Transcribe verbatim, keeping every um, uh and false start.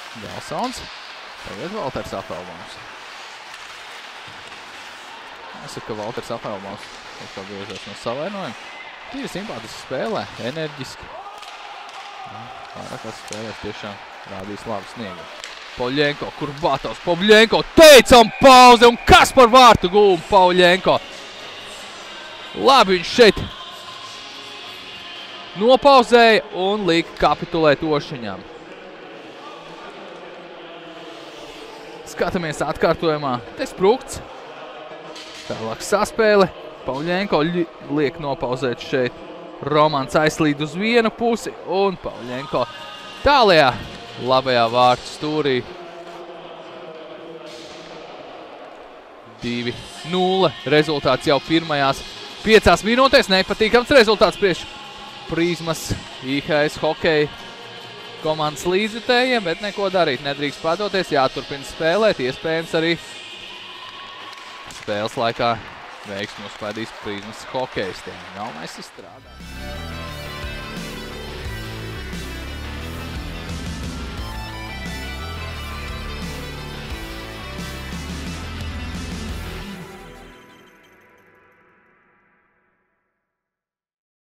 Gelsons. Tagad Valters Afelbaums. Es saku, ka Valters Afelbaums kā griežas no savainojuma. Tīri simpātiski spēlē, enerģiski. Vairākās spēlēs tiešām rādīs labu sniegu. Pauļenko, Kurbatovs, Pauļenko, teicam pauze, un kas par vārtu gūmu Pauļenko? Labi viņš šeit nopauzēja un lika kapitulēt Ošiņam. Skatāmies atkārtojumā, te sprukts. Tālāk saspēle, Pauļenko liek nopauzēt šeit. Romans aizslīd uz vienu pusi un Pauļenko tālajā labajā vārtu stūrī. divi nulle. Rezultāts jau pirmajās piecās minūtēs. Nepatīkams rezultāts priekš Prizmas I H S hokeja komandas līdzjutējiem, bet neko darīt. Nedrīkst padoties, jāturpina spēlēt. Iespējams arī spēles laikā veiksmi uzspēdīs Prizmas hokejistiem. Galvenais izstrādāt.